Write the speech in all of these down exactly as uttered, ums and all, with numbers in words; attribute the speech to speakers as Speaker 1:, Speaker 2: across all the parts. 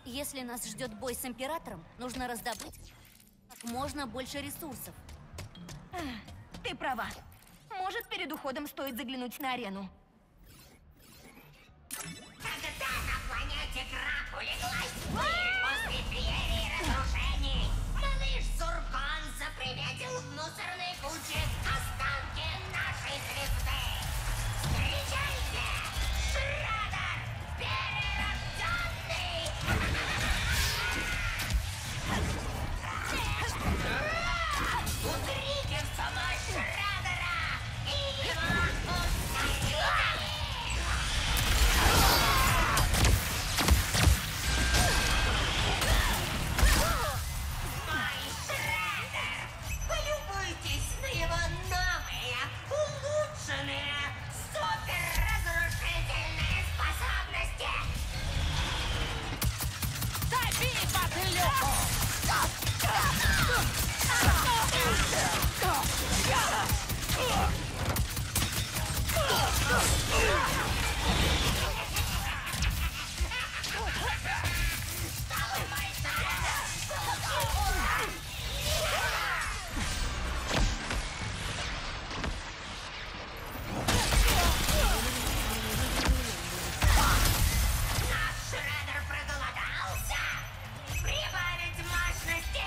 Speaker 1: Если нас ждет бой с Императором, нужно раздобыть как можно больше ресурсов.
Speaker 2: Ты права. Может, перед уходом стоит заглянуть на арену.
Speaker 3: Когда на планете Крак улеглась в пыль после феерии разрушений, малыш Зуркон заприметил в мусорной куче останки нашей звезды. Встречайте! Шреддер! Перерожденный! Утрите в самой Шреддера и его ускорители! Мой Шреддер! Полюбуйтесь на его новые, улучшенные, суперразрушительные способности!
Speaker 4: Дави, мотылёку!
Speaker 3: Наш Шреддер проголодался! Прибавить мощности!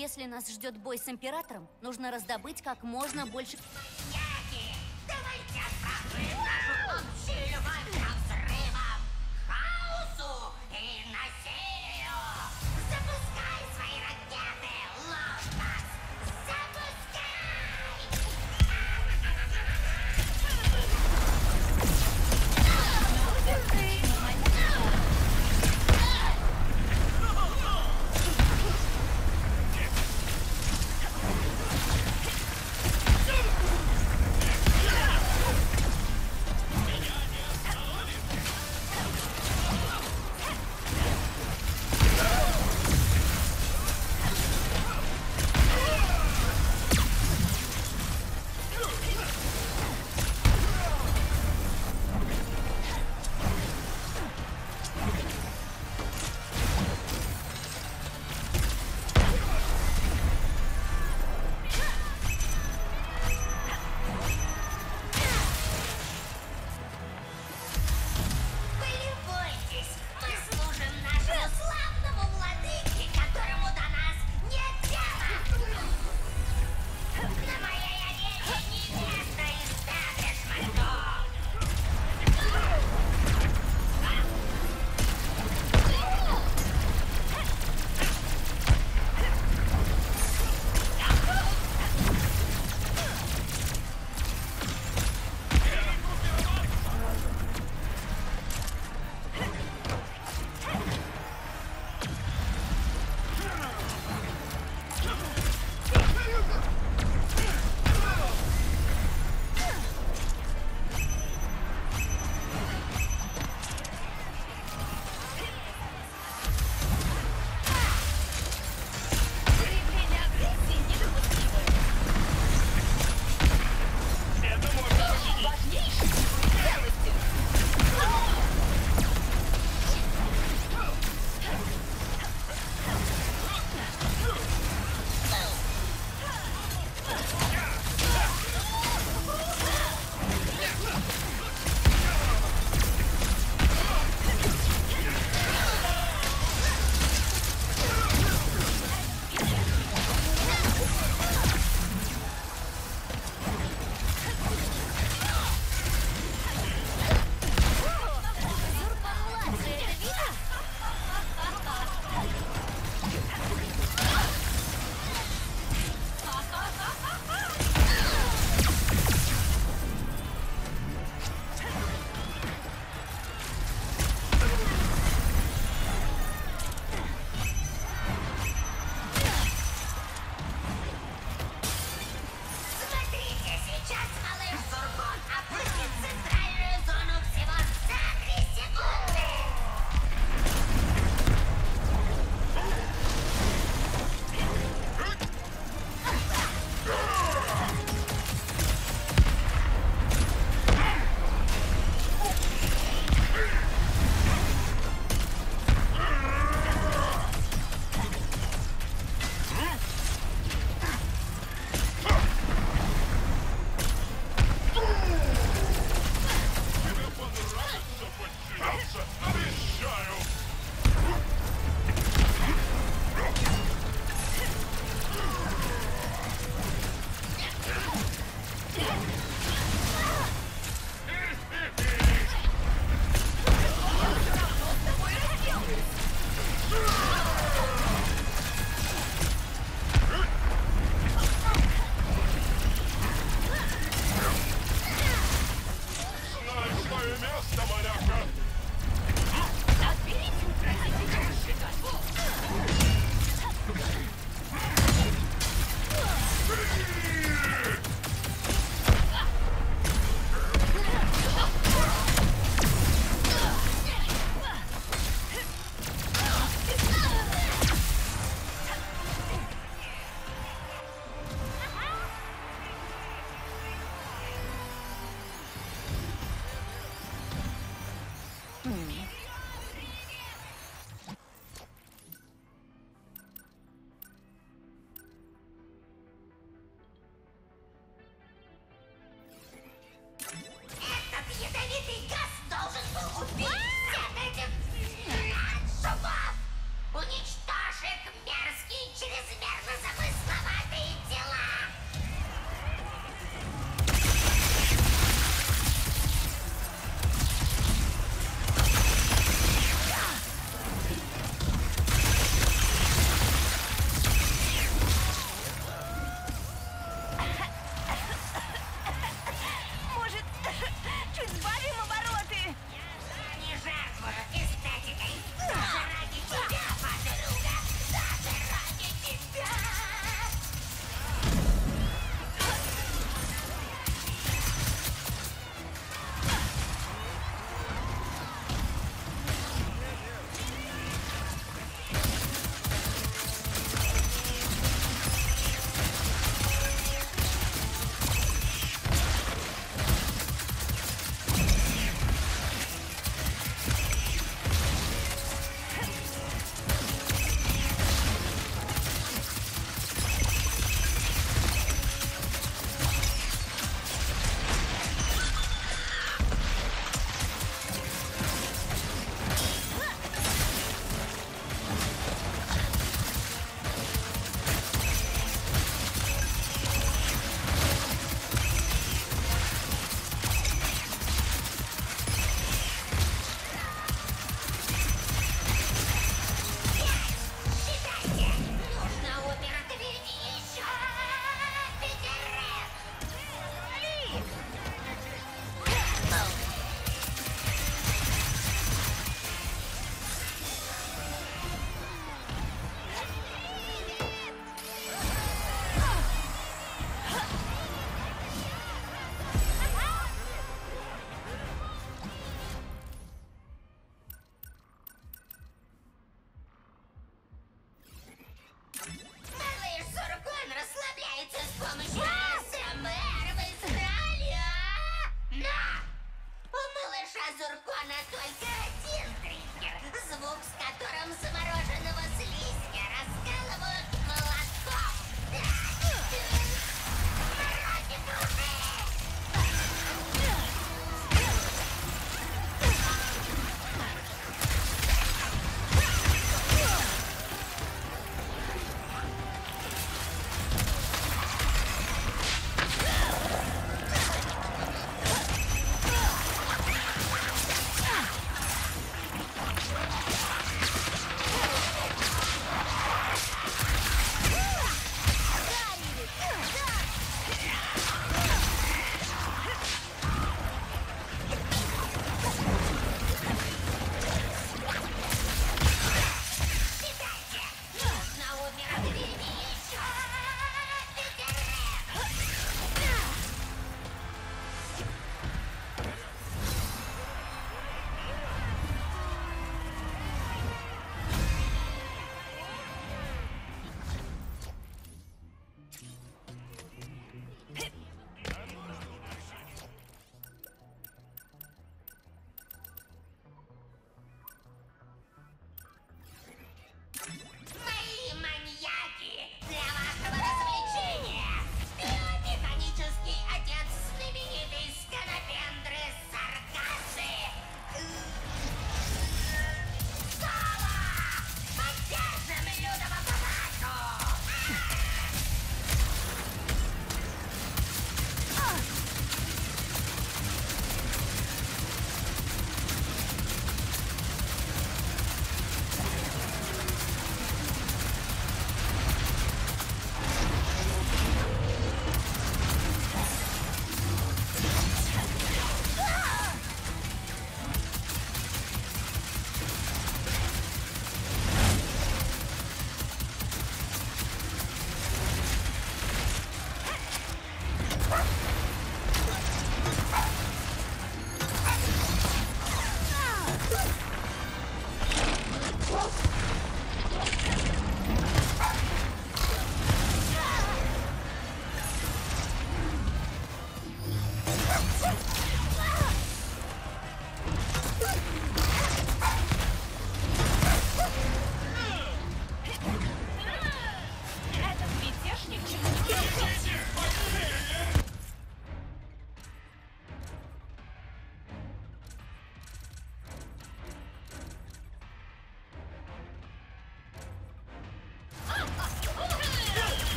Speaker 1: Если нас ждет бой с Императором, нужно раздобыть как можно больше...
Speaker 3: Яки, давайте отправим нашу общую любовь к взрывам, хаосу и насилию. Запускай свои ракеты, Ломбас! Запускай!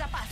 Speaker 2: запас.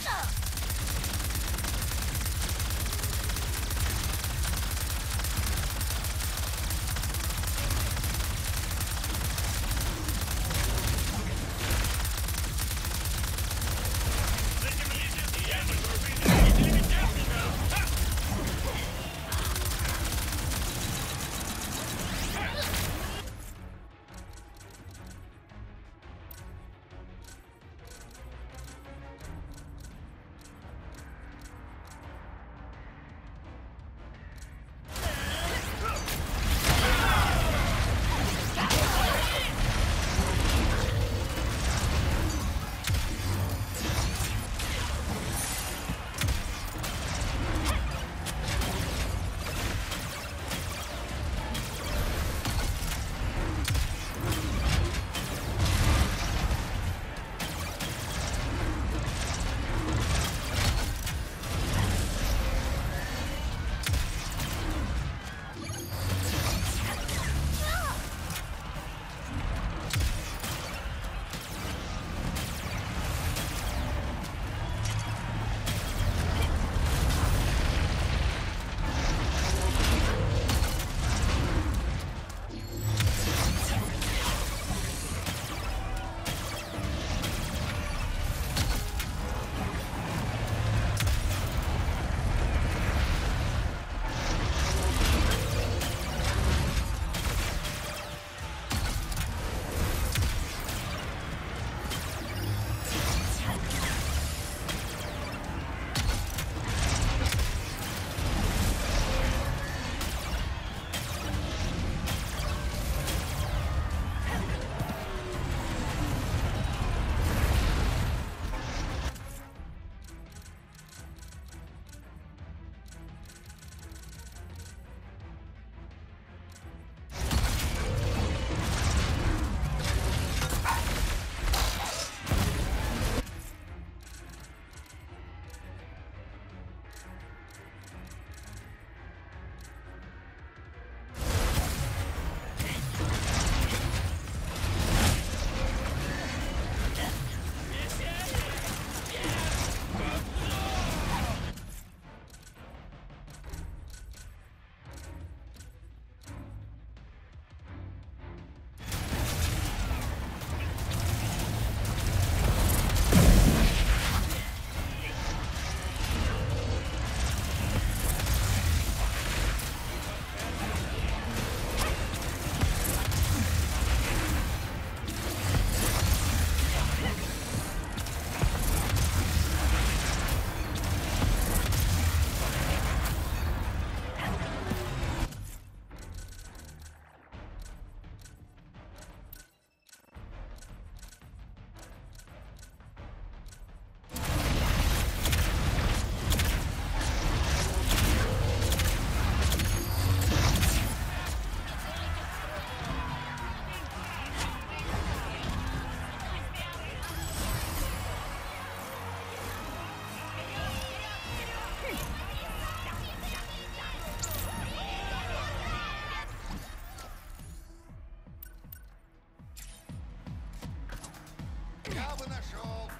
Speaker 5: Я бы нашел.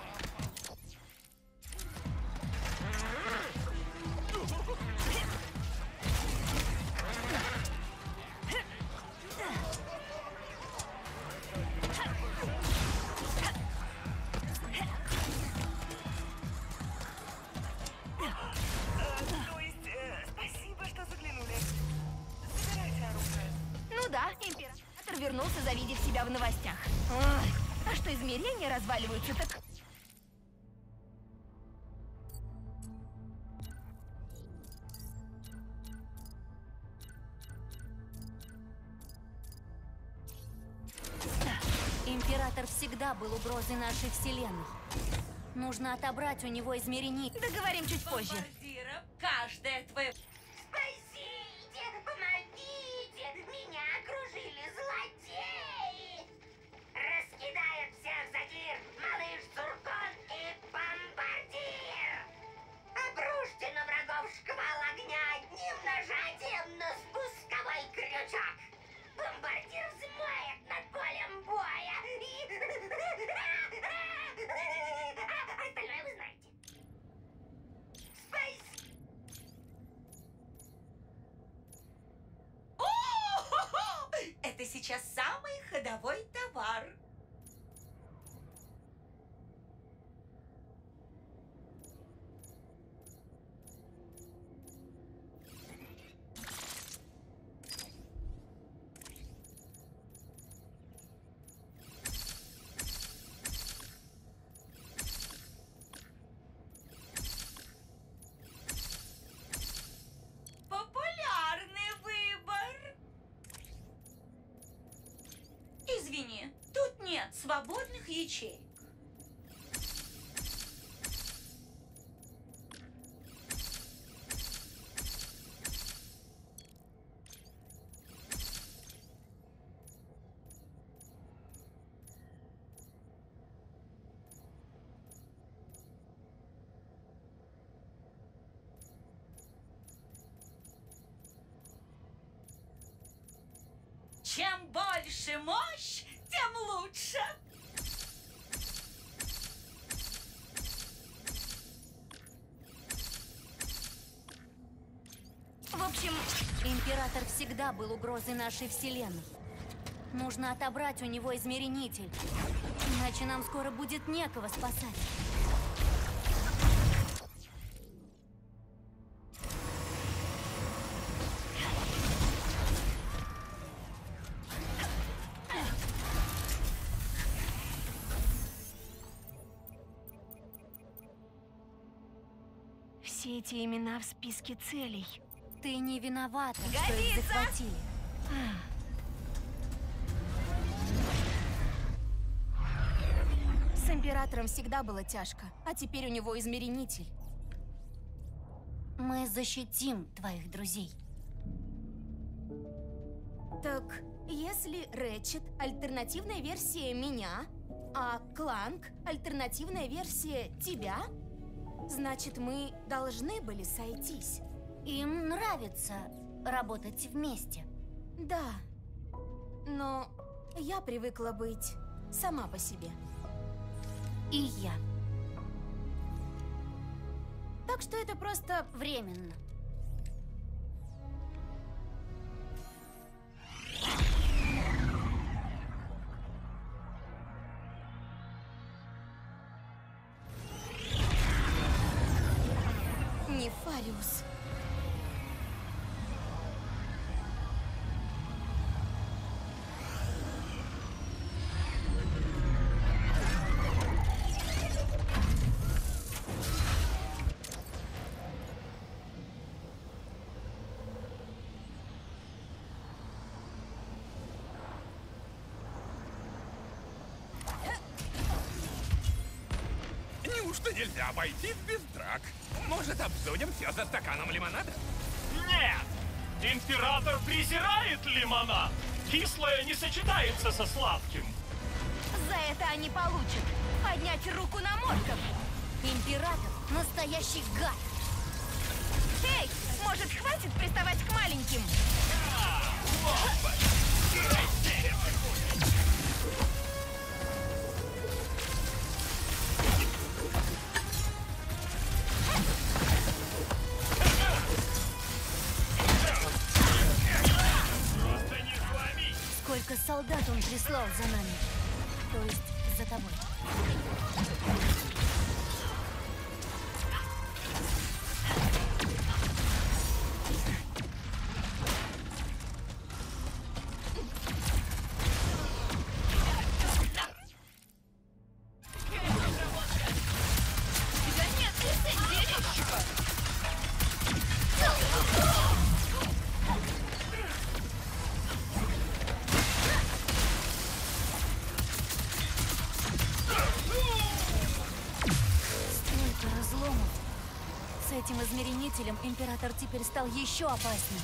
Speaker 2: То есть, э, спасибо, что заглянули. Забирайте оружие. Ну да, император вернулся, завидев себя в новостях. Ой, а что измерения разваливаются, так...
Speaker 1: Император всегда был угрозой нашей вселенной. Нужно отобрать у него измерение.
Speaker 2: Договорим чуть позже.
Speaker 3: Бомбардиров, каждое твое... Спасите! Помогите! Меня окружили злодеи! Раскидают всех Задир, малыш Цуркон и Бомбардир! Обрушьте на врагов шквал огня одним нажатием на спусковой крючок! Бомбардир взмоет над полем боя и... Остальное вы знаете. Рядовой товар. Популярный выбор. Извини, тут нет свободных ячеек. Чем больше мощь, тем лучше.
Speaker 1: В общем, император всегда был угрозой нашей вселенной. Нужно отобрать у него измеренитель, иначе нам скоро будет некого спасать.
Speaker 2: Все эти имена в списке целей.
Speaker 1: Ты не виновата, что их
Speaker 2: Годится!
Speaker 1: захватили.
Speaker 2: С императором всегда было тяжко, а теперь у него измеренитель.
Speaker 1: Мы защитим твоих друзей.
Speaker 2: Так, если Рэтчет — альтернативная версия меня, а Кланк — альтернативная версия тебя, значит, мы должны были сойтись.
Speaker 1: Им нравится работать вместе.
Speaker 2: Да, но я привыкла быть сама по себе.
Speaker 1: И я.
Speaker 2: Так что это просто...
Speaker 1: Временно.
Speaker 2: Нефариус.
Speaker 5: Неужто нельзя обойтись без драк? Может, обсудим все за стаканом лимонада?
Speaker 6: Нет! Император презирает лимонад! Кислое не сочетается со сладким!
Speaker 2: За это они получат поднять руку на морков.
Speaker 1: Император — настоящий гад.
Speaker 2: Эй, может, хватит приставать к маленьким?
Speaker 1: Сколько солдат он прислал за нами. То есть за тобой. С этим измеренителем император теперь стал еще опаснее.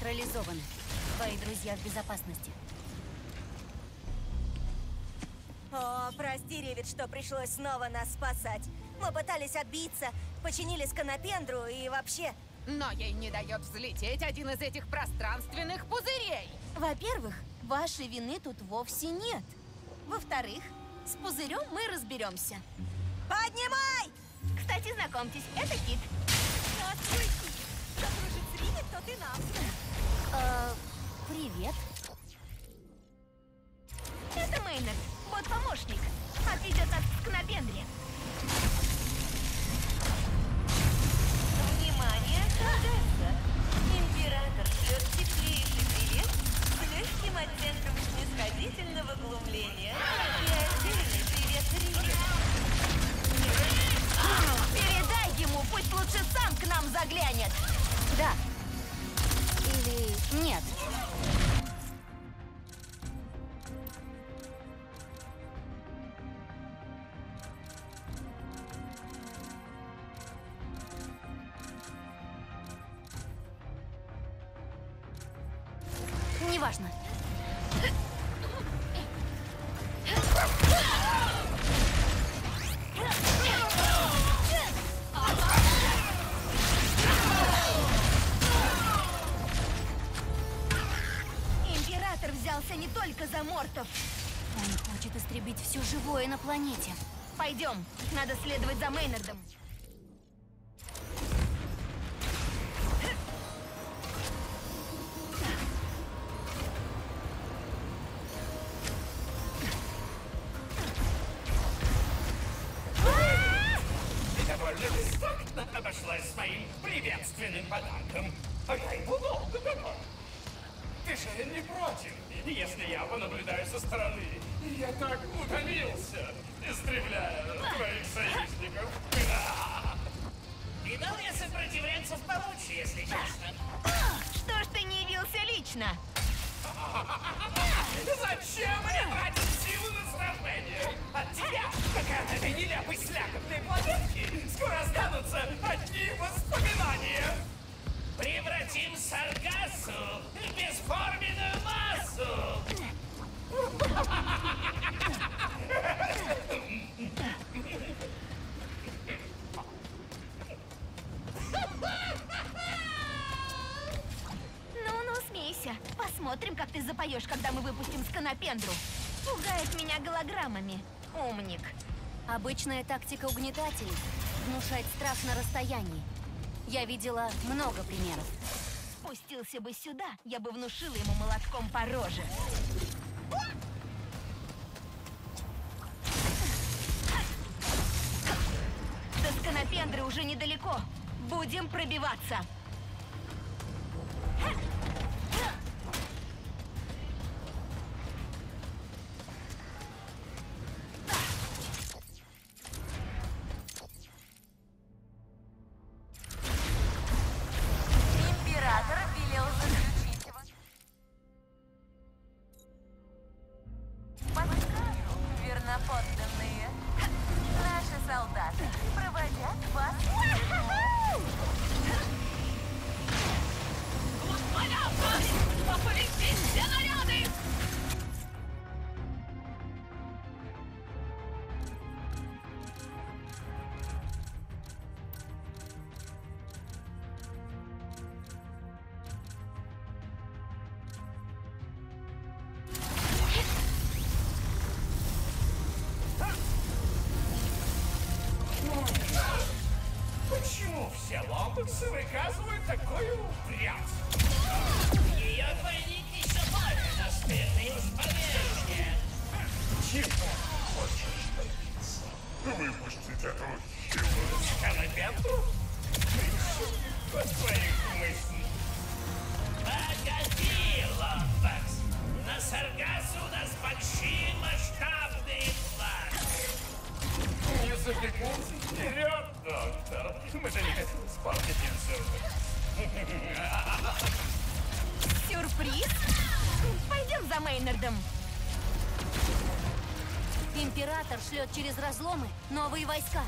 Speaker 1: нейтрализованы. Твои друзья в безопасности.
Speaker 2: О, прости, Ревит, что пришлось снова нас спасать. Мы пытались отбиться, починили сканопендру и вообще...
Speaker 4: Но ей не дает взлететь один из этих пространственных пузырей.
Speaker 2: Во-первых, вашей вины тут вовсе нет. Во-вторых, с пузырем мы разберемся. Поднимай! Кстати, знакомьтесь, это Кит. Здравствуй, Кит. Что дружит с Ревит, то ты нам.
Speaker 1: Э, привет.
Speaker 2: Это Мейнард, бот-помощник. Отведет нас к сканопендре. Внимание, Кардесса! Император шлет теплейший привет с легким оттенком снисходительного глумления. И отдельный привет Риме. Передай ему, пусть лучше сам к нам заглянет.
Speaker 1: Да. Или нет. Неважно.
Speaker 2: Император взялся не только за мортов.
Speaker 1: Он хочет истребить все живое на планете.
Speaker 2: Пойдем, надо следовать за Мейнардом.
Speaker 5: Довольно бестактно обошлась с моим приветственным подарком. А я его долго готов. Ты же не против, если я понаблюдаю со стороны? Я так утомился, истребляя твоих союзников.
Speaker 7: Видал я сопротивляться в получше, если честно.
Speaker 2: Что ж ты не явился лично?
Speaker 5: Зачем мне тратить силу на сражение? От тебя, как от этой нелепой слякотной планетки, скоро останутся одни воспоминания.
Speaker 7: Превратим Саргассу в бесформенную массу.
Speaker 2: Ну-ну, смейся. Посмотрим, как ты запоешь, когда мы выпустим сканопендру. Пугает меня голограммами. Умник.
Speaker 1: Обычная тактика угнетателей — внушать страх на расстоянии. Я видела много примеров.
Speaker 2: Спустился бы сюда, я бы внушила ему молотком по роже. До сканопендры уже недалеко. Будем пробиваться. Император велел заключить его. Подскажу, верноподданные. Наши солдаты проводят вас.
Speaker 5: Почему все ломбоксы выказывают такое упрямство?
Speaker 7: Ее двойник еще больше наспетный, уж поверьте.
Speaker 5: Чего хочешь добиться? Выпустить эту хилую сканопендру? По твоих мыслях.
Speaker 7: Погоди, Ломбакс. На Саргассу у нас большие масштабные планы.
Speaker 5: Не забегайте вперед, доктор. Мы же не хотим испортить инсульт.
Speaker 2: Сюрприз? Пойдем за Мейнардом.
Speaker 1: Император шлет через разломы новые войска.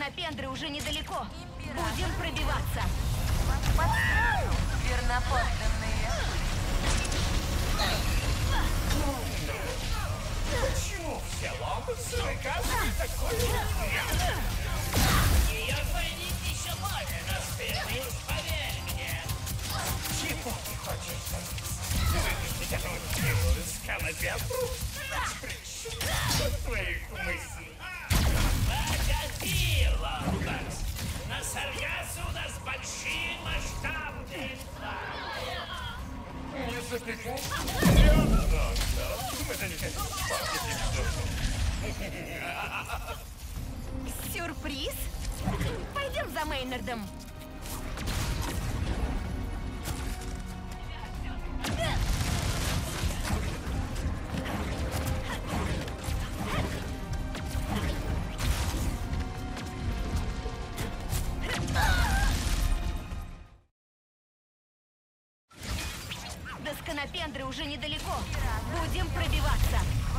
Speaker 2: Сканопендры уже недалеко. Будем пробиваться.
Speaker 4: Верноподданные.
Speaker 5: Почему все лопаются, выказывают такое?
Speaker 7: Ее двойник еще более настырный, уж поверь мне.
Speaker 5: Чего ты хочешь добиться? Выпустить эту милую скалопендру? Причем твоих мыслей.
Speaker 7: Погоди, Ломбард. На Саргасу у нас большие масштабные планы.
Speaker 5: Не запекай. Я много. Мы же не хотим спать.
Speaker 2: Сюрприз? Пойдем за Мейнардом. До Сканопендры уже недалеко. Будем пробиваться.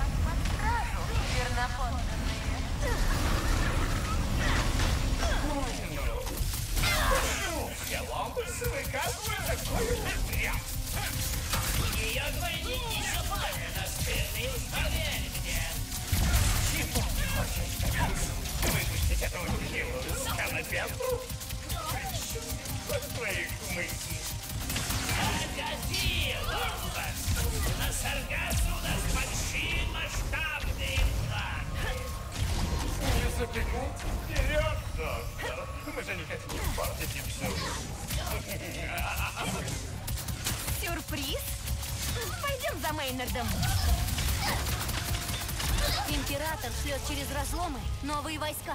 Speaker 5: Почему все лопаются, выказывают такое упрям?
Speaker 7: Ее двойник еще более настырный, уж поверь мне.
Speaker 5: Чего ты хочешь добиться? Выпустить эту милую скалопендру? Причем твоих мыслей.
Speaker 7: Погоди, Ломбард. На Саргасу у нас большие масштабные планы.
Speaker 5: Не запекайте вперед, доктор. Мы же не хотим испортить им все.
Speaker 2: Сюрприз? Пойдем за Мейнардом.
Speaker 1: Император шлет через разломы новые войска.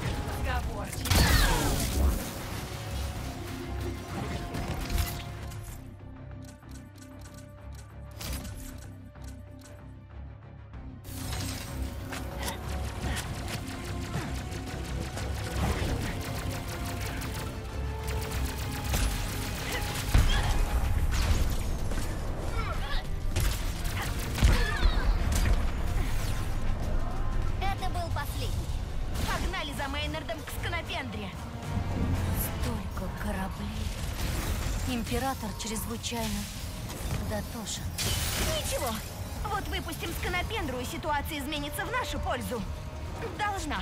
Speaker 1: Это был последний.
Speaker 2: Погнали за Мейнардом к Сканопендре.
Speaker 1: Столько кораблей. Император чрезвычайно дотошен.
Speaker 2: Ничего. Вот выпустим Сканопендру, и ситуация изменится в нашу пользу. Должна.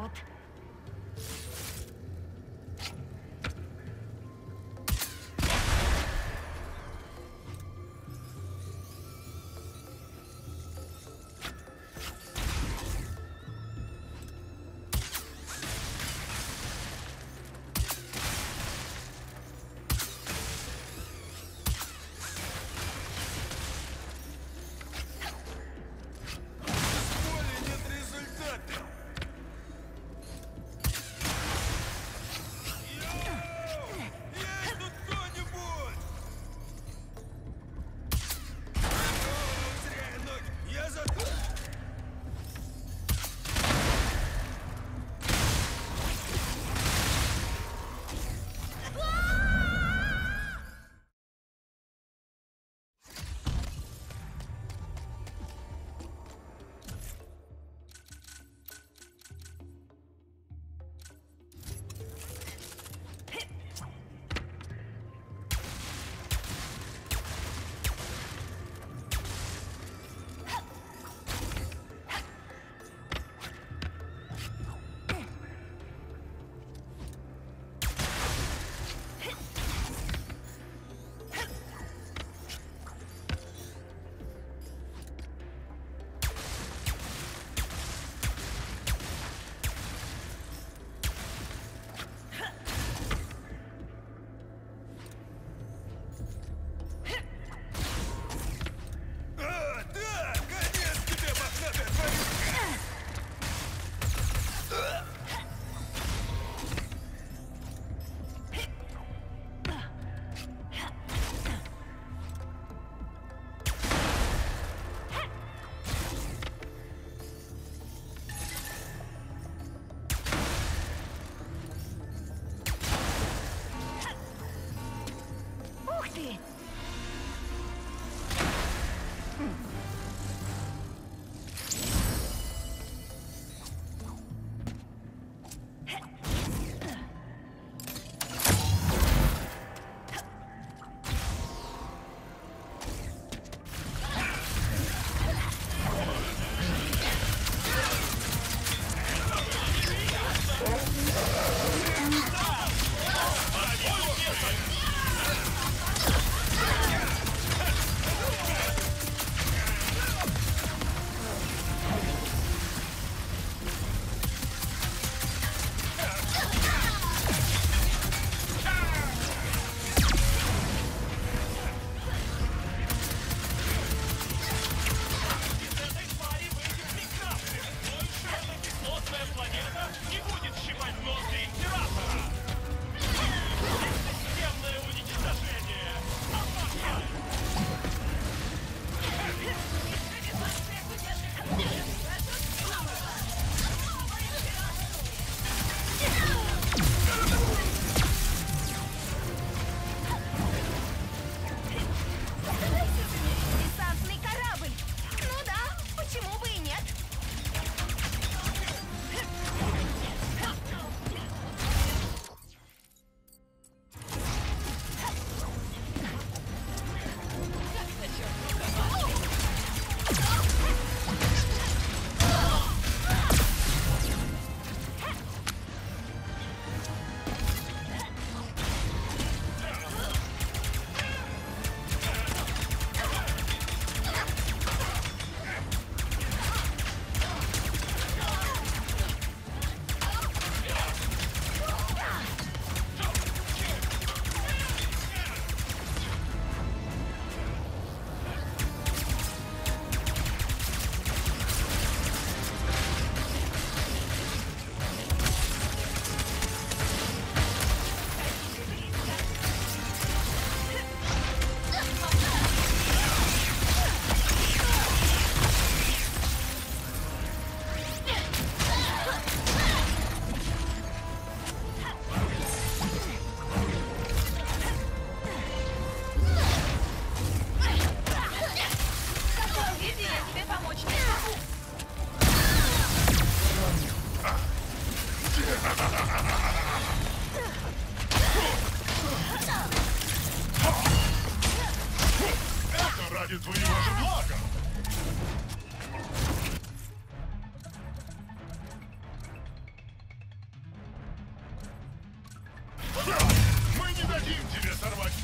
Speaker 2: вот.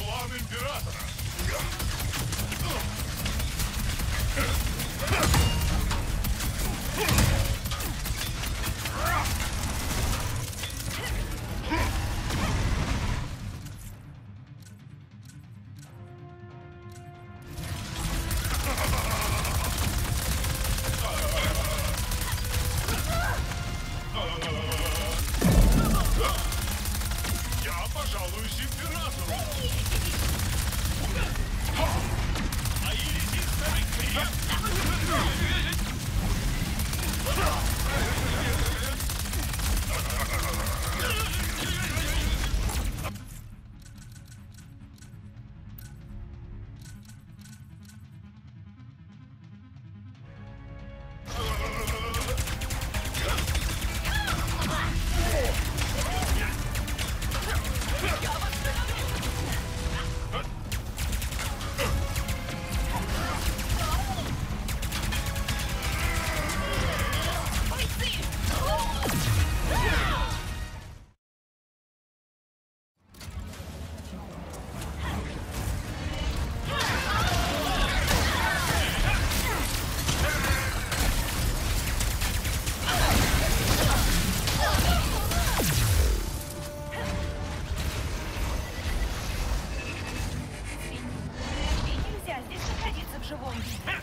Speaker 6: план императора. Я пожалуюсь императору. Мои резисторы крепкие.
Speaker 2: Нельзя здесь находиться в живом виде.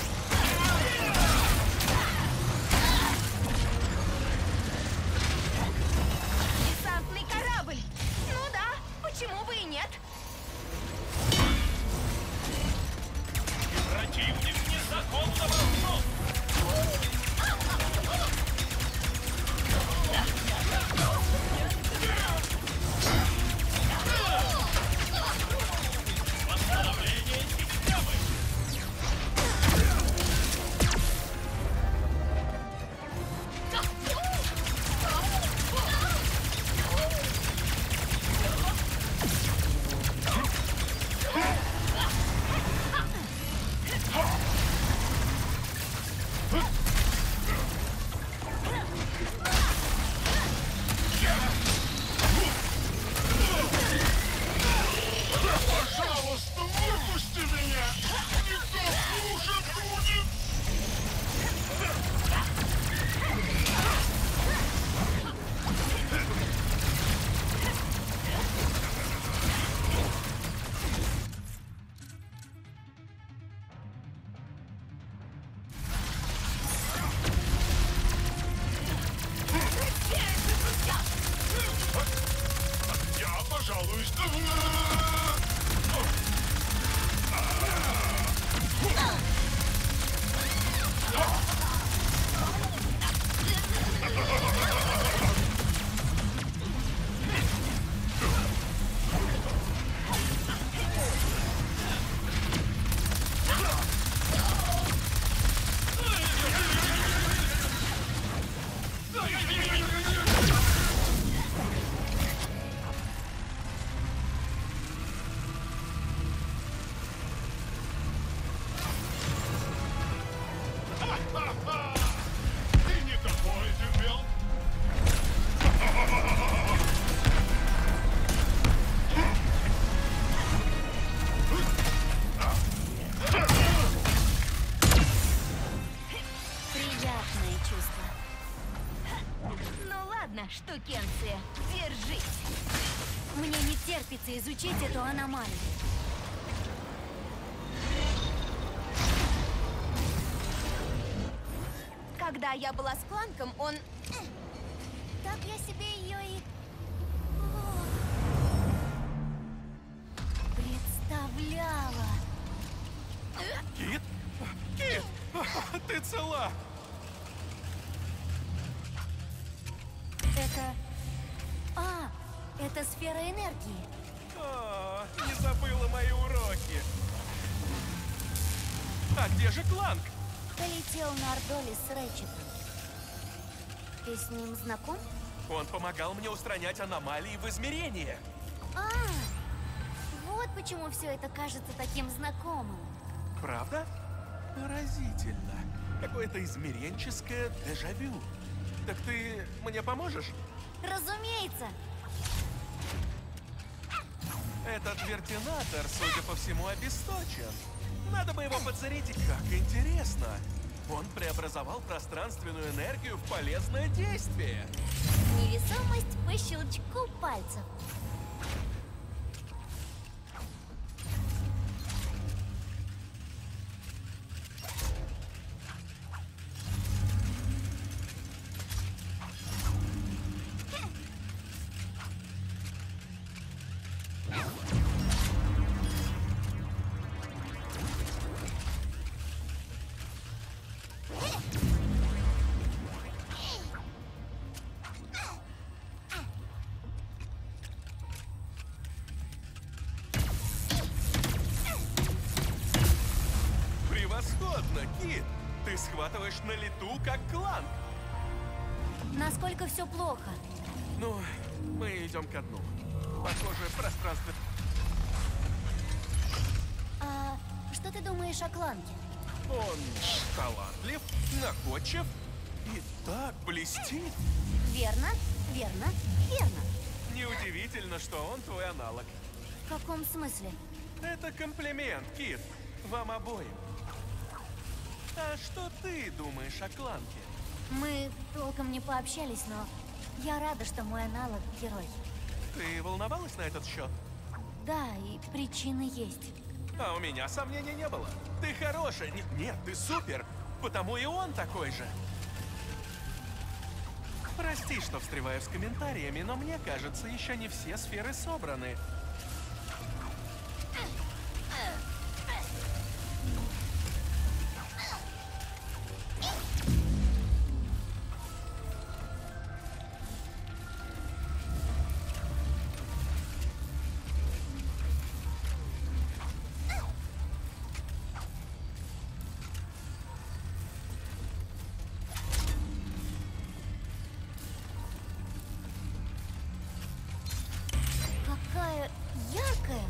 Speaker 2: Десантный корабль! Ну да, почему бы и нет?
Speaker 6: Противник незаконно вооружен. Восстановление системы. Пожалуйста, выпусти меня! Не так хуже будет! Я пожалуюсь. Ты не такое терпел?
Speaker 1: Приятное чувство.
Speaker 2: Ну ладно, штукенция, держись.
Speaker 1: Мне не терпится изучить эту аномалию.
Speaker 2: Когда я была с Кланком, он... Так я себе ее и...
Speaker 1: Представляла.
Speaker 6: Кит? Кит! Ты цела?
Speaker 1: Это... А, это сфера энергии.
Speaker 6: О, не забыла мои уроки. А где же Кланк?
Speaker 1: Полетел на Ордолис с Рэчетом. Ты с ним знаком?
Speaker 6: Он помогал мне устранять аномалии в измерении.
Speaker 1: А, вот почему все это кажется таким знакомым.
Speaker 6: Правда? Поразительно. Какое-то измеренческое дежавю. Так ты мне поможешь?
Speaker 1: Разумеется.
Speaker 8: Этот вертинатор, судя по всему, обесточен. Надо бы его подзарядить. Как интересно. Он преобразовал пространственную энергию в полезное действие.
Speaker 1: Невесомость по щелчку пальцев.
Speaker 8: Превосходно, Кит! Ты схватываешь на лету, как Кланк.
Speaker 1: Насколько все плохо?
Speaker 8: Ну, мы идем ко дну. Похоже, пространство...
Speaker 1: А что ты думаешь о Кланке?
Speaker 8: Он талантлив, находчив и так блестит.
Speaker 1: Верно, верно, верно.
Speaker 8: Неудивительно, что он твой аналог.
Speaker 1: В каком смысле?
Speaker 8: Это комплимент, Кит. Вам обоим. А что ты думаешь о Кланке?
Speaker 1: Мы толком не пообщались, но я рада, что мой аналог — герой.
Speaker 8: Ты волновалась на этот счет?
Speaker 1: Да, и причины есть.
Speaker 8: А у меня сомнений не было. Ты хорошая. Н- Нет, ты супер. Потому и он такой же. Прости, что встреваю с комментариями, но мне кажется, еще не все сферы собраны.
Speaker 1: Какая яркая!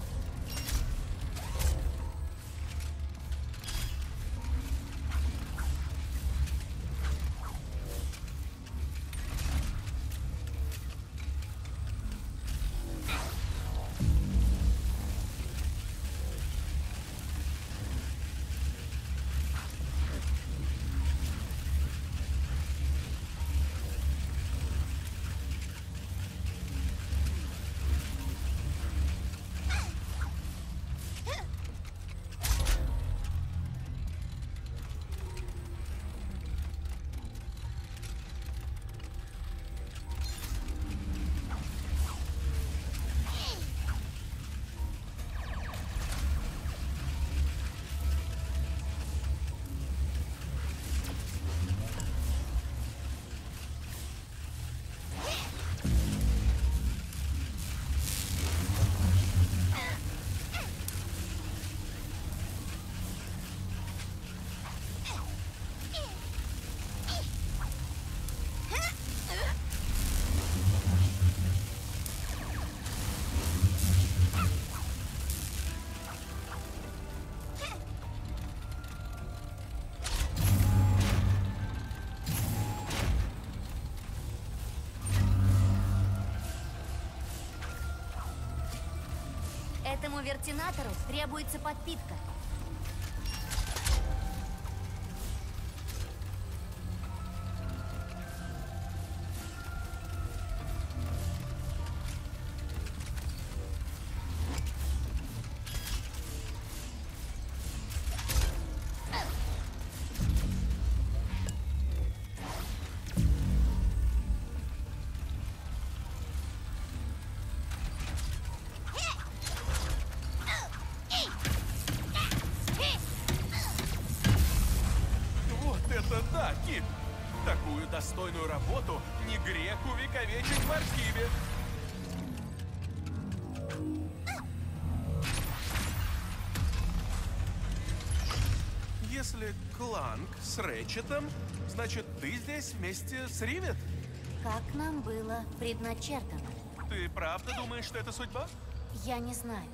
Speaker 1: Этому вертинатору требуется подпитка.
Speaker 8: Это да, Кит! Такую достойную работу не грех увековечить в архиве. Если Кланк с Рэтчетом, значит, ты здесь вместе с Ривет?
Speaker 1: Как нам было предначертано.
Speaker 8: Ты правда думаешь, что это судьба?
Speaker 1: Я не знаю.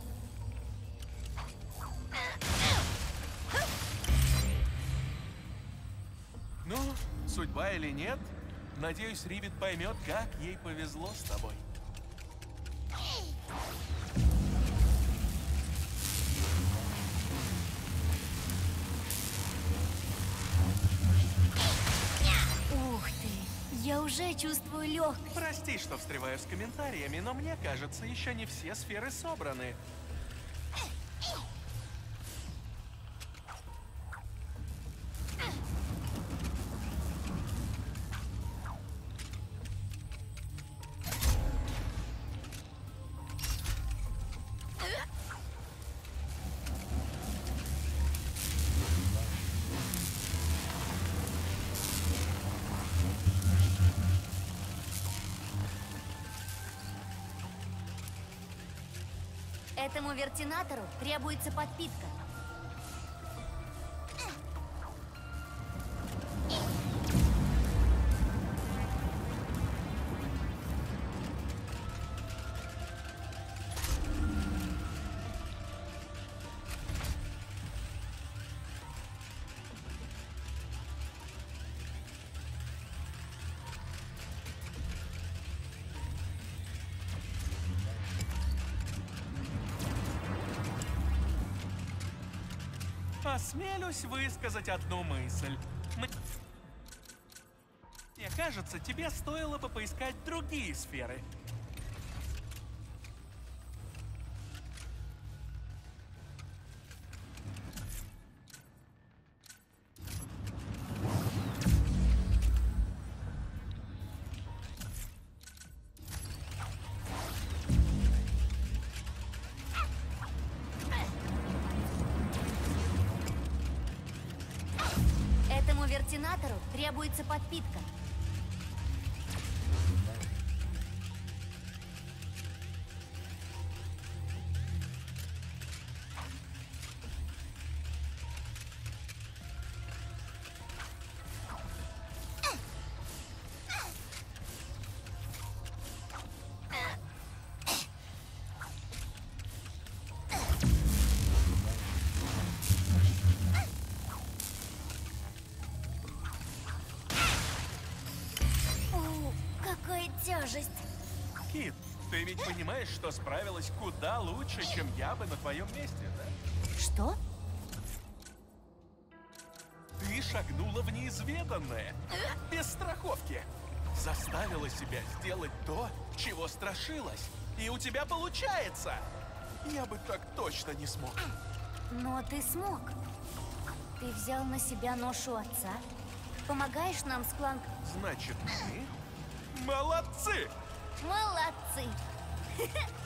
Speaker 8: Ну, судьба или нет, надеюсь, Ривет поймет, как ей повезло с тобой.
Speaker 1: уже чувствую легкость.
Speaker 8: Прости, что встреваю с комментариями, но мне кажется, еще не все сферы собраны.
Speaker 1: Этому вертинатору требуется подпитка.
Speaker 8: Осмелюсь высказать одну мысль. Мы- Мне кажется, тебе стоило бы поискать другие сферы.
Speaker 1: Этому вертинатору требуется подпитка. О, какая тяжесть!
Speaker 8: Кит, ты ведь понимаешь, что справилась куда лучше, чем я бы на твоем месте, да?
Speaker 1: Что?
Speaker 8: Ты шагнула в неизведанное, без страховки. Заставила себя сделать то, чего страшилась. И у тебя получается. Я бы так точно не смог.
Speaker 1: Но ты смог. Ты взял на себя ношу отца. Помогаешь нам с Кланк...
Speaker 8: Значит, мы молодцы!
Speaker 1: Молодцы!